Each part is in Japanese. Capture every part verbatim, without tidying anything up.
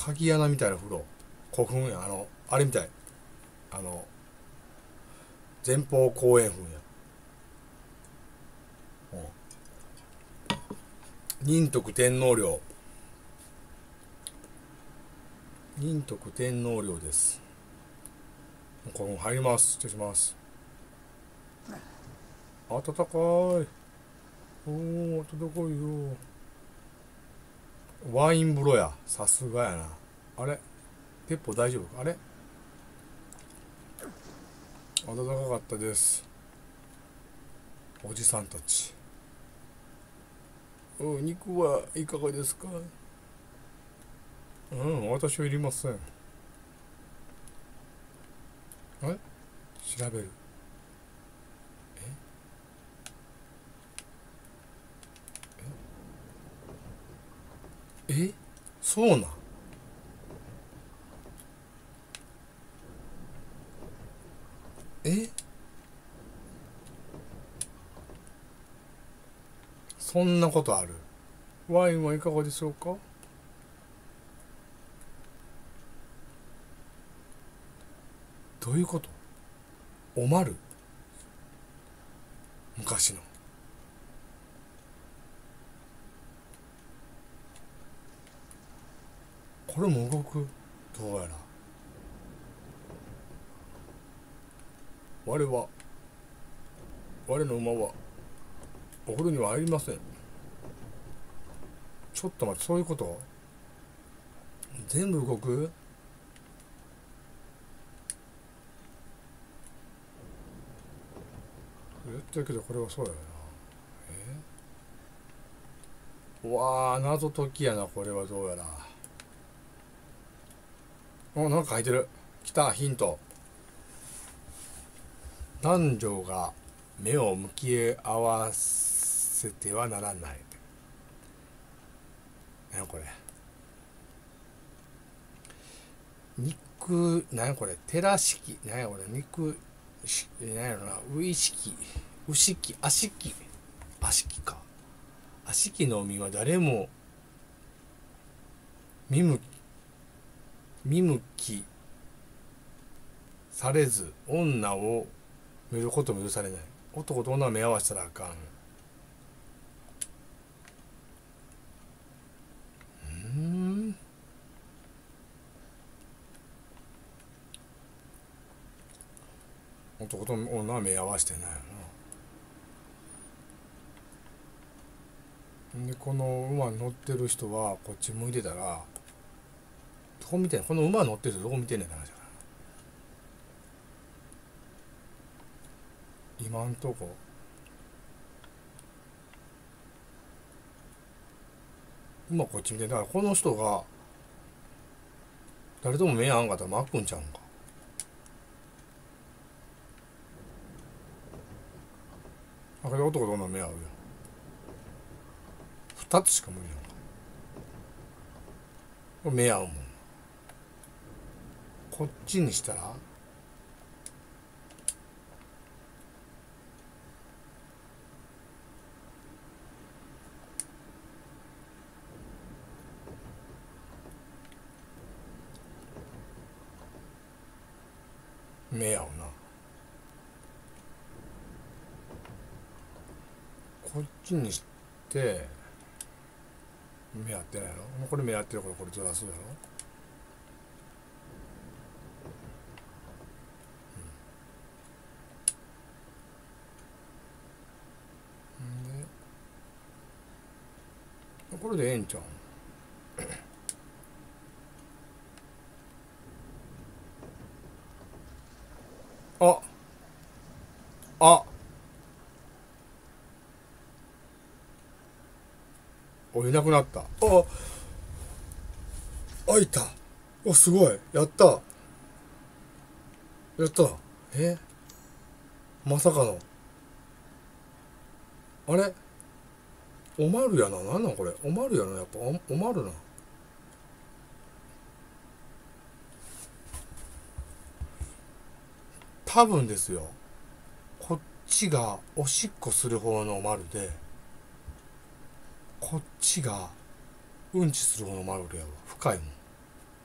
鍵穴みたいな風呂。古墳や。あの、あれみたい。あの、前方後円墳や。仁徳天皇陵。仁徳天皇陵です。ここ入ります。失礼します。暖かい。おー、暖かいよ。ワイン風呂や。さすがやな。あれ鉄砲大丈夫か。あれ暖かかったです。おじさんたち。うん、肉はいかがですか。うん、私はいりません。え調べる。ええそうなん。えそんなことある。ワインはいかがでしょうか。どういうこと。おまる昔の。これも動く。どうやら我は我の馬はお風呂には入りません。ちょっと待って、そういうこと。全部動く。言ってるけどこれはそうやな。えうわー、謎解きやな。これはどうやら。お、なんか書いてる。来た。ヒント。男女が目を向き合わせてはならない。何やこれ。肉、何やこれ。寺式。何やこれ。肉し、何やろな。ウイ式。牛式。足式。足式か。足式の実は誰も見向き、見向きされず、女を見ることも許されない。男と女は目合わせたらあかん。うーん。男と女は目合わせてないよな。で、この馬に乗ってる人はこっち向いてたら、どこ見てんの。この馬乗ってる人どこ見てんねんって話だから。今んとこ。馬こっち見てんだから、この人が誰とも目合わんかったら巻くんちゃうんか。あれ男と女目合うよ。二つしか無理やんか。これ目合うもん。こっちにしたら目合うな。こっちにして目合ってないやろ。これ目合ってるからこれずらすやろ。でこれでええんちゃう。ああおいなくなった。あ開いた。おすごい。やったやった。えまさかの。あれおまるやな。なんなんこれ。おまるやな。やっぱおおまるな。多分ですよ。こっちがおしっこする方のおまるで、こっちがうんちする方のまるやわ。深いもん。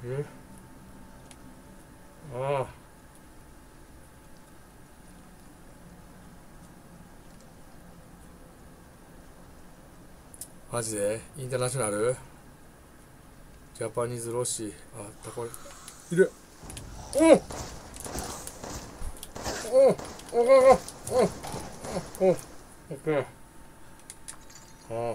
えああマジでインターナショナルジャパニーズロッシーあったこれいるうんうんうんうんうんうんうんオッケーああ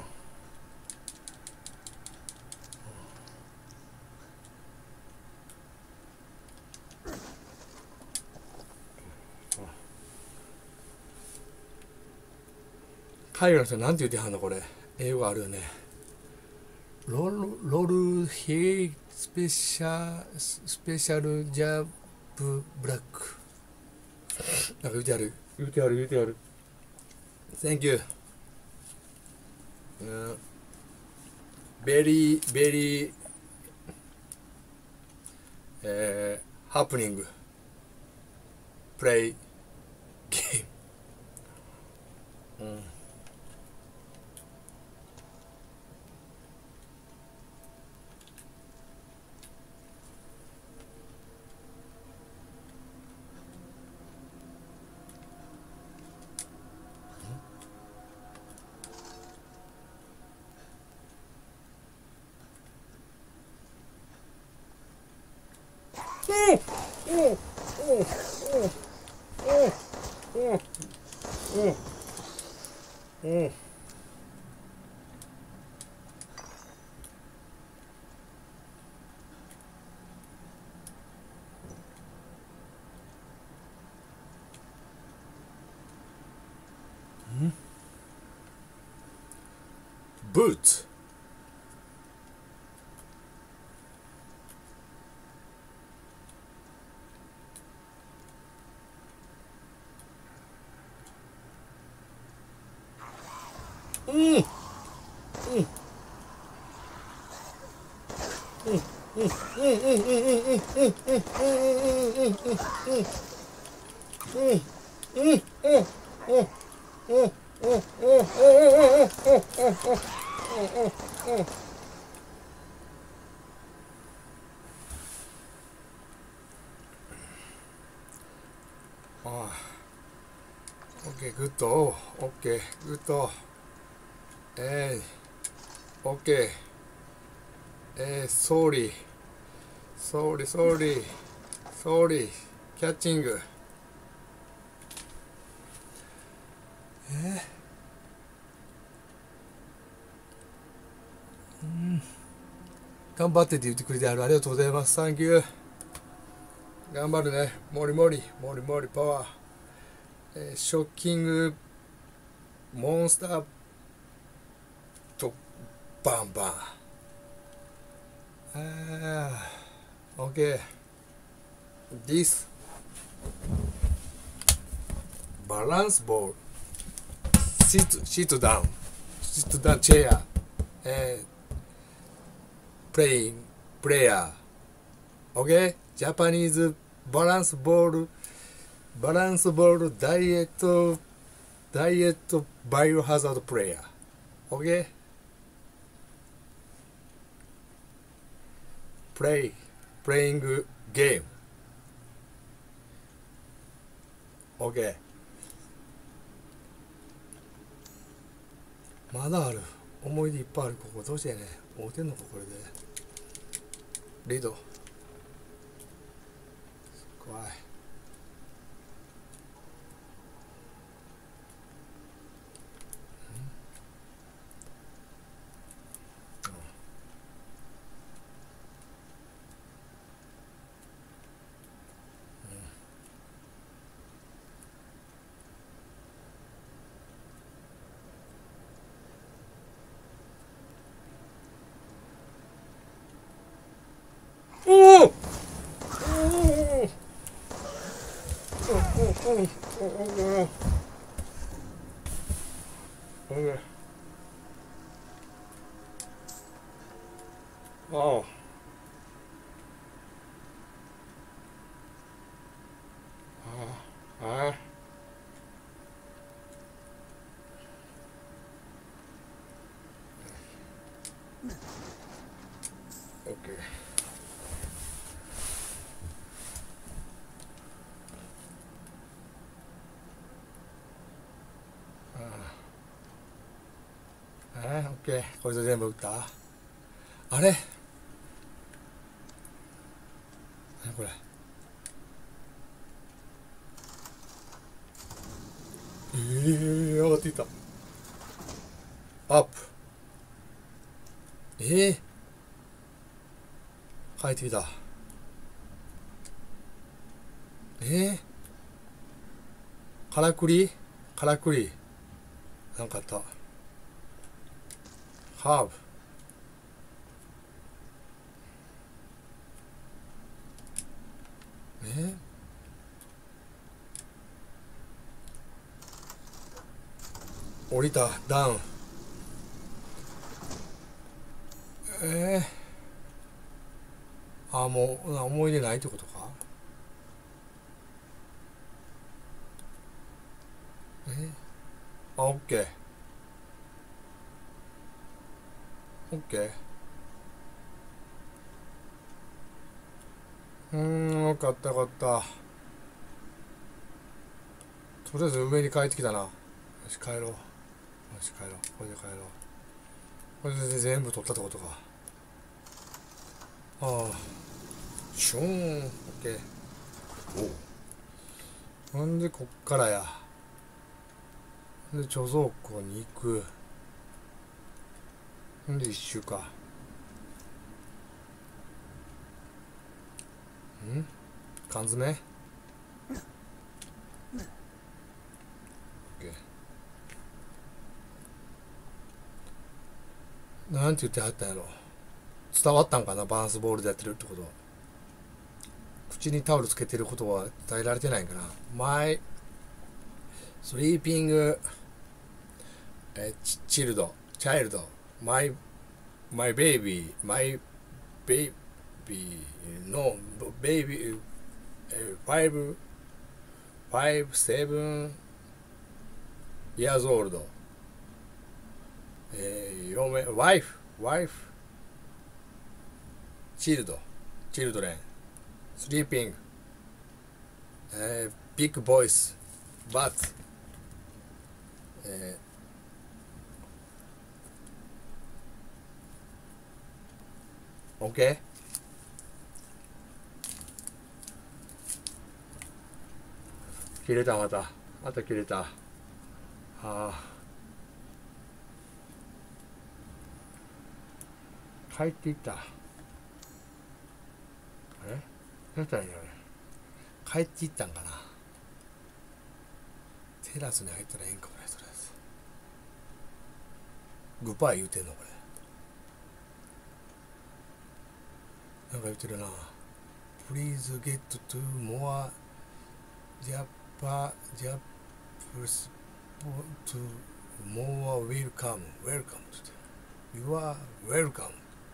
海外の人なんて言ってはんのこれ英語あるよねロルロルヘイスペシャスペシャルジャブブラックなんか言うてある言うてある言うてある Thank you うんベリーベリーえー、ハプニングプレイゲームうんうんうんうんうんうんうんブーツうんああオッケーグッドオッケーグッドえーオッケーえーソーリーソーリーソーリーソーリーキャッチング頑張ってって言ってくれてあるありがとうございますサンキュー頑張るねモリモリモリモリパワー、えー、ショッキングモンスターとバンバンあー OK This balance ball sit sit down sit down chair えー、playing player OK ジャパニーズバランスボールバランスボールダイエットダイエットバイオハザードプレイヤー OK プレイプレイングゲーム OK まだある思い出いっぱいあるここどうしてね合うてんのかこれでリード怖いおおおおああ OK ケー。これで全部打った。あれ何これ。えー、上がっていった。アップ。えー、帰ってきた。えー、からくりからくり。なんかあった。ハーブ。えー、降りた。ダウン。えー、あ、もう思い出ないってことか。えー、あ、オッケー。オッケー。うーん、よかったよかった。とりあえず上に帰ってきたな。よし、帰ろう。よし、帰ろう。これで帰ろう。これで全部取ったってことか。ああ。シューン。オッケー。おう。なんでこっからや。で、貯蔵庫に行く。んで一周か。ん缶詰オッケー。なんて言ってはったんやろ。伝わったんかな、バランスボールでやってるってこと。口にタオルつけてることは伝えられてないんかな。My sleeping child child my my baby my baby no baby five five seven years old えー、嫁 wife wife child children sleeping uh, big boys but uh, okay 切れたまたまた切れた。ああ帰っていった。あれどうしたらいいのね。帰っていったんかな。テラスに入ったらええんかもね。とりあえずグッバイ言うてんのこれ。なんか言ってるな。Please get to more Japa Jap to more welcome welcome って言って You are welcome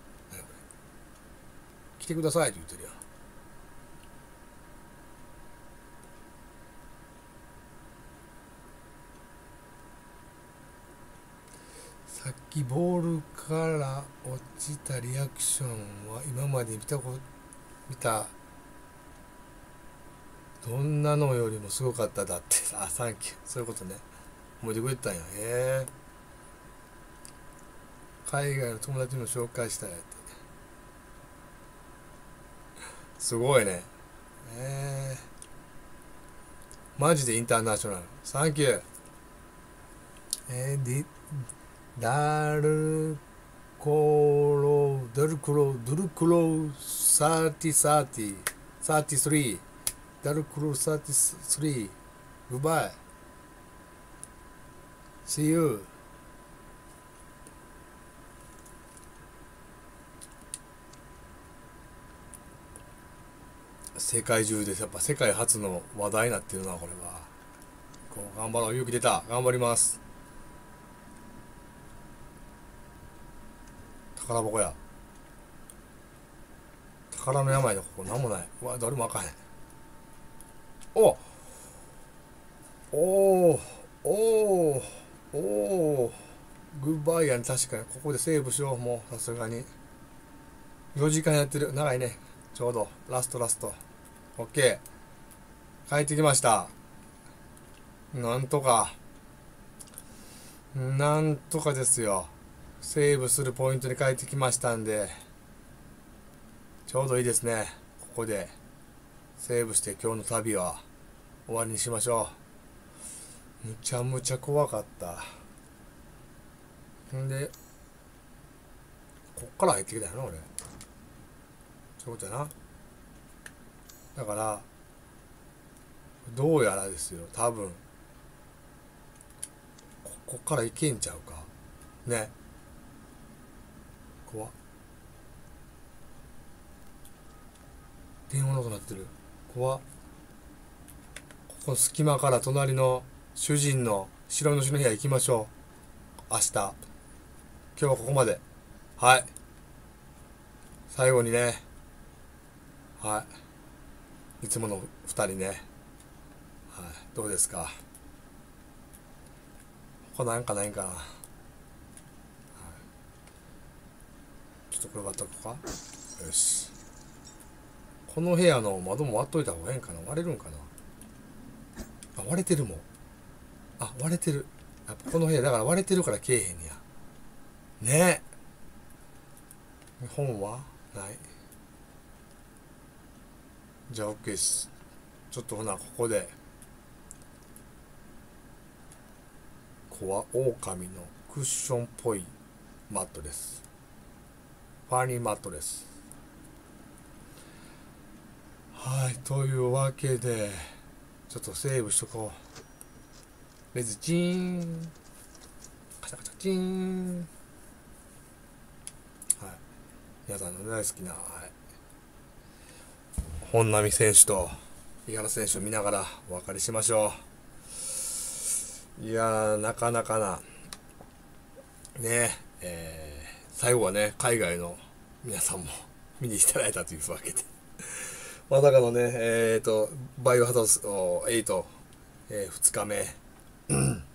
来てくださいって言ってるやん。さっきボールから落ちたリアクションは今まで見たこと見たどんなのよりもすごかっただって。あ、サンキュー。そういうことね。覚えてくれてたんや。へえ。海外の友達にも紹介したやって。すごいね。えー、マジでインターナショナル。サンキュー。えー、ディ、ダルコロ、ダルクロ、ドルクロサーティサーティ、サーティスリー、ダルクロサーティスリー、グバイ。See you. 世界中でやっぱ世界初の話題になってるなこれは。こう頑張ろう。勇気出た。頑張ります。宝箱や。宝の山やで。ここなんもない。うわ誰もあかへん。おおおおおグッバイやん。確かにここでセーブしよう。もうさすがによじかんやってる。長いね。ちょうどラストラスト。オッケー。帰ってきました。なんとかなんとかですよ。 セーブするポイントに帰ってきましたんで、ちょうどいいですね。ここでセーブして今日の旅は終わりにしましょう。むちゃむちゃ怖かった。んでこっから入ってきたよな俺。そういうことやな。だからどうやらですよ、多分ここから行けんちゃうかね。怖っ。電話の音鳴ってる。怖っ。ここの隙間から隣の主人の白主の部屋行きましょう。明日。今日はここまで。はい。最後にね。はい。いつものふたりね。はい。どうですか。他なんかないんかな。はい、ちょっとこれ割っとこうか。よし。この部屋の窓も割っといた方がええんかな。割れるんかな。あ、割れてるもん。あ、割れてる。やっぱこの部屋だから割れてるからけえへんねや。ねえ。本はない。じゃあ OK です。ちょっとほなここでコアオオカミのクッションっぽいマットです。ファニーマットです。はい、というわけでちょっとセーブしとこう。レズチーンカチャカチャチーン。はい、皆さんの大好きな、はい、本並選手と井原選手を見ながらお別れしましょう。いやー、なかなかなねえー、最後はね海外の皆さんも見に来ていただいたというわけでまさかのねえっ、ー、とバイオハザードエイト、えー、ふつかめ